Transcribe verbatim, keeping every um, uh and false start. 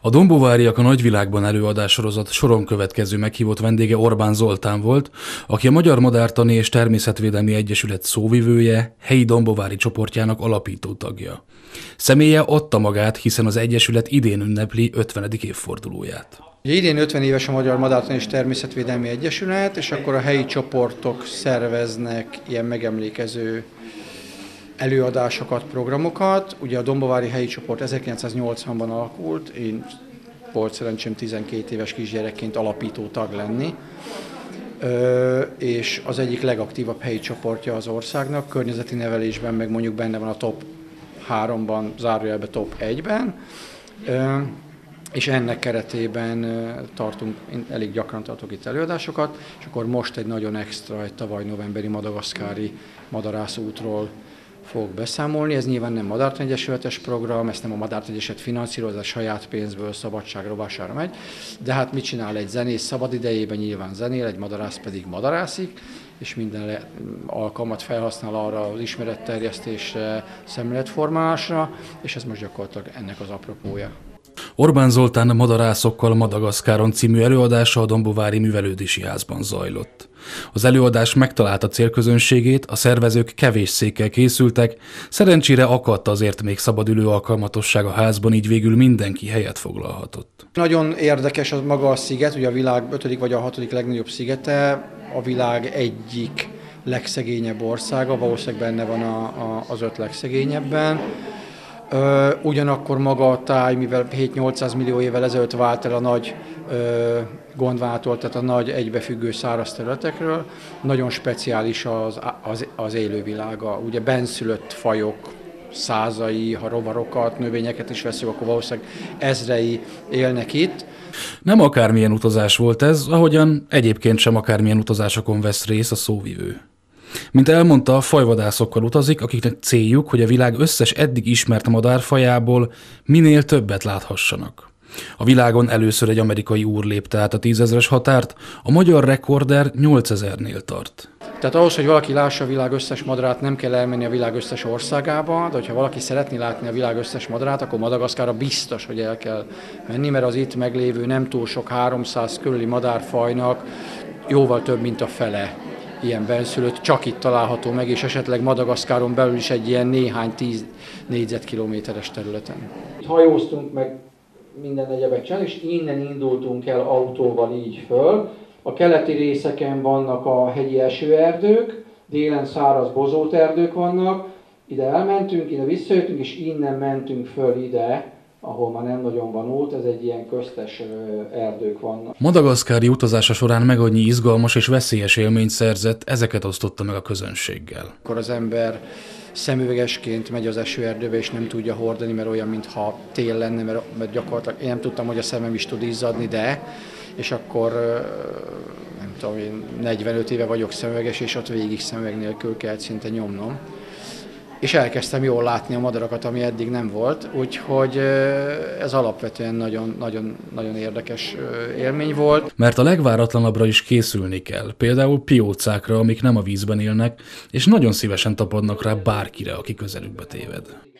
A Dombováriak a nagyvilágban előadássorozat soron következő meghívott vendége Orbán Zoltán volt, aki a Magyar Madártani és Természetvédelmi Egyesület szóvivője, helyi dombovári csoportjának alapító tagja. Személye adta magát, hiszen az egyesület idén ünnepli ötvenedik évfordulóját. Ugye idén ötven éves a Magyar Madártani és Természetvédelmi Egyesület, és akkor a helyi csoportok szerveznek ilyen megemlékező előadásokat, programokat. Ugye a dombovári helyi csoport ezerkilencszáznyolcvanban alakult, én volt szerencsém tizenkét éves kisgyerekként alapító tag lenni, Ö, és az egyik legaktívabb helyi csoportja az országnak, környezeti nevelésben meg mondjuk benne van a top háromban, zárójelben top egyben, Ö, és ennek keretében tartunk, én elég gyakran tartok itt előadásokat, és akkor most egy nagyon extra, egy tavaly novemberi madagaszkári madarászútról fogok beszámolni. Ez nyilván nem Madártani Egyesületes program, ezt nem a Madártani Egyesület finanszírozza, saját pénzből szabadság rovására megy, de hát mit csinál egy zenész szabadidejében? Nyilván zenél, egy madarász pedig madarászik, és minden alkalmat felhasznál arra az ismeretterjesztésre, szemléletformálásra, és ez most gyakorlatilag ennek az apropója. Orbán Zoltán Madarászokkal Madagaszkáron című előadása a Dombovári Művelődési Házban zajlott. Az előadás megtalálta célközönségét, a szervezők kevés székkel készültek, szerencsére akadt azért még szabadülő alkalmatosság a házban, így végül mindenki helyet foglalhatott. Nagyon érdekes az maga a sziget, ugye a világ ötödik vagy a hatodik legnagyobb szigete, a világ egyik legszegényebb országa, valószínűleg benne van a, a, az öt legszegényebben. Ö, ugyanakkor maga a táj, mivel hét-nyolcszáz millió évvel ezelőtt vált el a nagy ö, Gondvánától, tehát a nagy egybefüggő száraz területekről, nagyon speciális az, az, az élővilága. Ugye benszülött fajok százai, ha rovarokat, növényeket is veszünk, akkor valószínűleg ezrei élnek itt. Nem akármilyen utazás volt ez, ahogyan egyébként sem akármilyen utazásokon vesz részt a szóvivő. Mint elmondta, fajvadászokkal utazik, akiknek céljuk, hogy a világ összes eddig ismert madárfajából minél többet láthassanak. A világon először egy amerikai úr lépte át a tízezres határt, a magyar rekorder nyolcezernél tart. Tehát ahhoz, hogy valaki lássa a világ összes madarát, nem kell elmenni a világ összes országába, de hogyha valaki szeretné látni a világ összes madarát, akkor Madagaszkárra biztos, hogy el kell menni, mert az itt meglévő nem túl sok háromszáz körüli madárfajnak jóval több, mint a fele ilyen benszülött, csak itt található meg, és esetleg Madagaszkáron belül is egy ilyen néhány tíz négyzetkilométeres területen. Hajóztunk meg minden egyebet csinálni, és innen indultunk el autóval így föl. A keleti részeken vannak a hegyi esőerdők, délen száraz bozóterdők vannak, ide elmentünk, ide visszajöttünk, és innen mentünk föl ide, ahol már nem nagyon van út, ez egy ilyen köztes erdők vannak. Madagaszkári utazása során meg annyi izgalmas és veszélyes élményt szerzett, ezeket osztotta meg a közönséggel. Akkor az ember szemüvegesként megy az esőerdőbe, és nem tudja hordani, mert olyan, mintha tél lenne, mert, mert gyakorlatilag én nem tudtam, hogy a szemem is tud izzadni, de, és akkor nem tudom, én negyvenöt éve vagyok szemüveges, és ott végig szemüveg nélkül kellett szinte nyomnom. És elkezdtem jól látni a madarakat, ami eddig nem volt, úgyhogy ez alapvetően nagyon, nagyon, nagyon érdekes élmény volt. Mert a legváratlanabbra is készülni kell, például piócákra, amik nem a vízben élnek, és nagyon szívesen tapadnak rá bárkire, aki közelükbe téved.